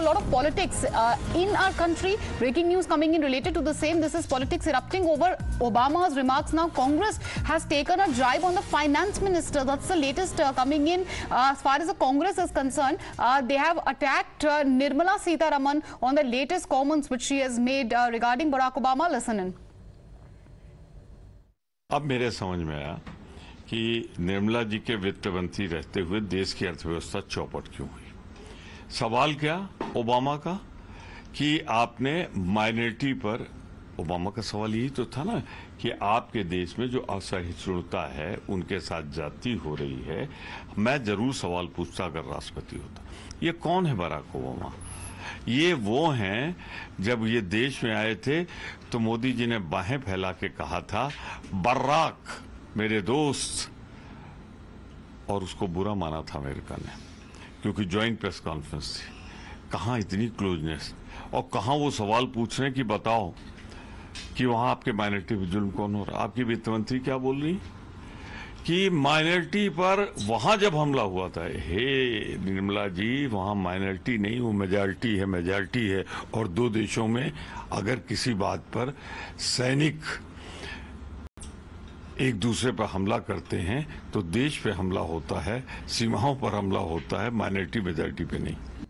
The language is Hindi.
lot of politics in our country. Breaking news coming in related to the same. This is politics erupting over Obama's remarks. Now Congress has taken a drive on the finance minister. That's the latest coming in. As far as the Congress is concerned, they have attacked Nirmala Sitharaman on the latest comments which she has made regarding Barack Obama. Listen in. अब मेरे समझ में आया कि निर्मला जी के वित्त मंत्री रहते हुए देश की अर्थव्यवस्था चौपट क्यों हुई। सवाल क्या ओबामा का कि आपने माइनॉरिटी पर, ओबामा का सवाल यही तो था ना कि आपके देश में जो असहिष्णुता है उनके साथ जाति हो रही है। मैं जरूर सवाल पूछता अगर राष्ट्रपति होता। ये कौन है बराक ओबामा? ये वो हैं जब ये देश में आए थे तो मोदी जी ने बाहें फैला के कहा था बर्राक मेरे दोस्त, और उसको बुरा माना था अमेरिका ने, क्योंकि ज्वाइंट प्रेस कॉन्फ्रेंस थी। कहाँ इतनी क्लोजनेस और कहाँ वो सवाल पूछ रहे हैं कि बताओ कि वहां आपके माइनॉरिटी पर जुल्म कौन हो रहा। आपकी वित्त मंत्री क्या बोल रही कि माइनॉरिटी पर वहां जब हमला हुआ था, हे निर्मला जी वहां माइनॉरिटी नहीं, वो मेजॉरिटी है। और दो देशों में अगर किसी बात पर सैनिक एक दूसरे पर हमला करते हैं तो देश पे हमला होता है, सीमाओं पर हमला होता है, माइनॉरिटी मेजॉरिटी पे नहीं।